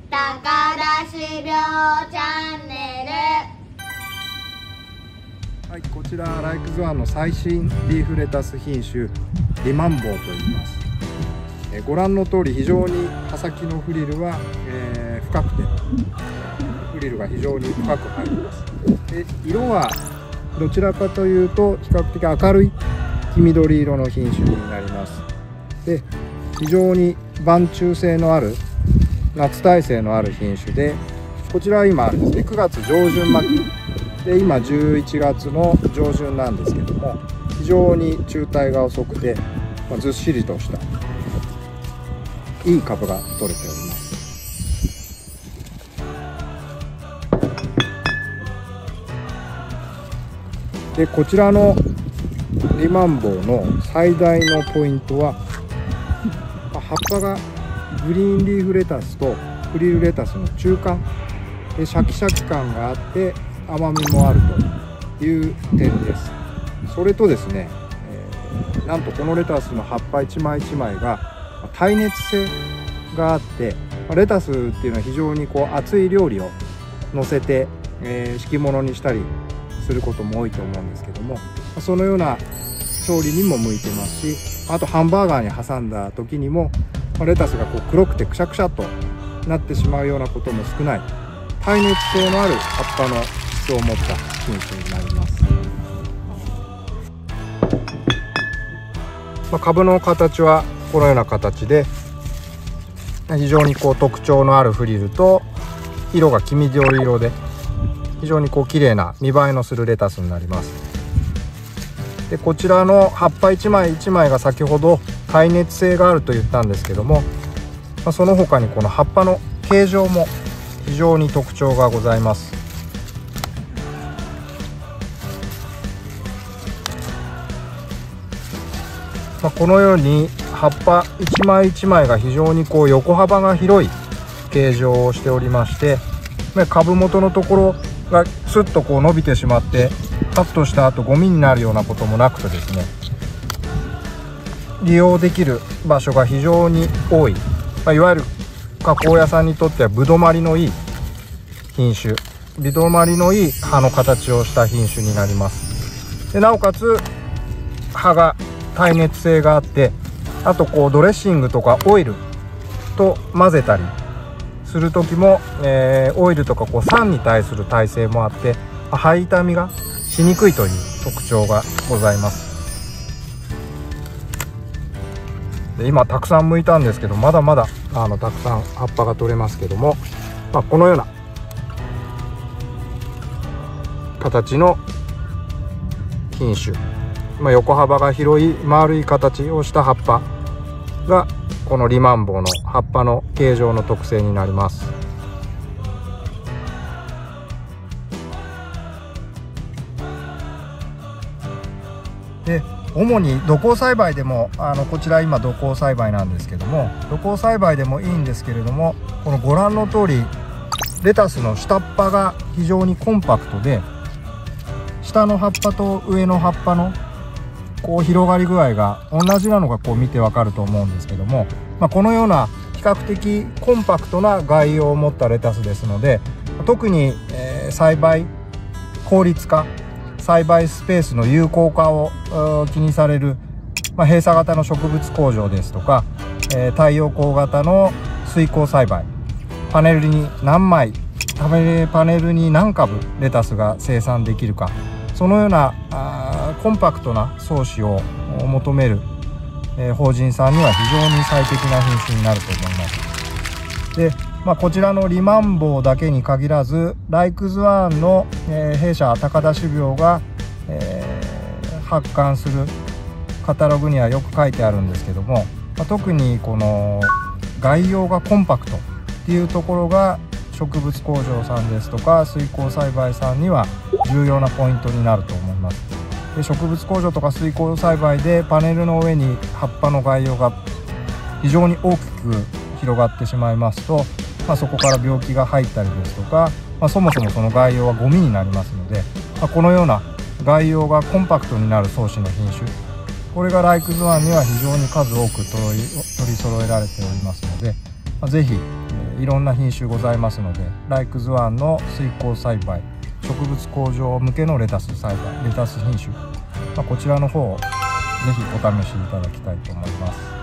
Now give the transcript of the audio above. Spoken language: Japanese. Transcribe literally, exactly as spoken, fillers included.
高田種苗チャンネル。 はい、こちらライクズワンの最新リーフレタス品種リマンボウと言います。えご覧の通り非常に葉先のフリルは、えー、深くてフリルが非常に深く入ります。で色はどちらかというと比較的明るい黄緑色の品種になります。で非常に晩抽性のある夏耐性のある品種で、こちらは今ですねくがつ上旬巻きで今じゅういちがつの上旬なんですけども、非常に中滞が遅くて、まあ、ずっしりとしたいい株が取れております。でこちらのリマンボウの最大のポイントは、葉っぱがグリーンリーフレタスとフリルレタスの中間でシャキシャキ感があって甘みもあるという点です。それとですね、えー、なんとこのレタスの葉っぱ一枚一枚が耐熱性があって、レタスっていうのは非常にこう熱い料理を乗せて、えー、敷物にしたりすることも多いと思うんですけども、そのような調理にも向いてますし、あとハンバーガーに挟んだ時にもレタスがこう黒くてくしゃくしゃとなってしまうようなことも少ない耐熱性のある葉っぱの質を持った品種になります。まあ、株の形はこのような形で非常にこう特徴のあるフリルと色が黄緑色で非常にこう綺麗な見栄えのするレタスになります。でこちらの葉っぱ一枚一枚が先ほど耐熱性があると言ったんですけども、まあ、その他にこの葉っぱの形状も非常に特徴がございます。まあ、このように葉っぱ一枚一枚が非常にこう横幅が広い形状をしておりまして、株元のところがスッとこう伸びてしまってカットした後ゴミになるようなこともなくてですね、利用できる場所が非常に多い、まあ、いわゆる加工屋さんにとってはぶどまりのいい品種、ぶどまりのいい葉の形をした品種になります。でなおかつ葉が耐熱性があって、あとこうドレッシングとかオイルと混ぜたりする時も、えー、オイルとかこう酸に対する耐性もあって葉傷みがしにくいという特徴がございます。で今たくさん剥いたんですけど、まだまだあのたくさん葉っぱが取れますけども、まあ、このような形の品種、まあ、横幅が広い丸い形をした葉っぱがこのリマンボウの葉っぱの形状の特性になります。で主に土耕栽培でもあのこちら今土耕栽培なんですけども、土耕栽培でもいいんですけれども、このご覧の通りレタスの下っ端が非常にコンパクトで、下の葉っぱと上の葉っぱのこう広がり具合が同じなのがこう見てわかると思うんですけども、まあ、このような比較的コンパクトな概要を持ったレタスですので、特に、えー、栽培効率化、栽培スペースの有効化を気にされる、まあ、閉鎖型の植物工場ですとか、えー、太陽光型の水耕栽培、パネルに何枚パネルに何株レタスが生産できるか、そのようなあコンパクトな装置を求める、えー、法人さんには非常に最適な品種になると思います。で、まあ、こちらのリマンボウだけに限らずライクズワンの、えー、弊社高田種苗が、えー、発刊するカタログにはよく書いてあるんですけども、まあ、特にこの概要がコンパクトっていうところが植物工場さんですとか水耕栽培さんには重要なポイントになると思います。で植物工場とか水耕栽培でパネルの上に葉っぱの概要が非常に大きく広がってしまいますと、まあ、そこから病気が入ったりですとか、まあ、そもそもその概要はゴミになりますので、まあ、このような概要がコンパクトになる装置の品種、これがライクズワンには非常に数多く取り揃えられておりますので、まあ、ぜひ、えーいろんな品種ございますので、ライクズワンの水耕栽培、植物工場向けのレタス栽培、レタス品種、まあ、こちらの方をぜひお試しいただきたいと思います。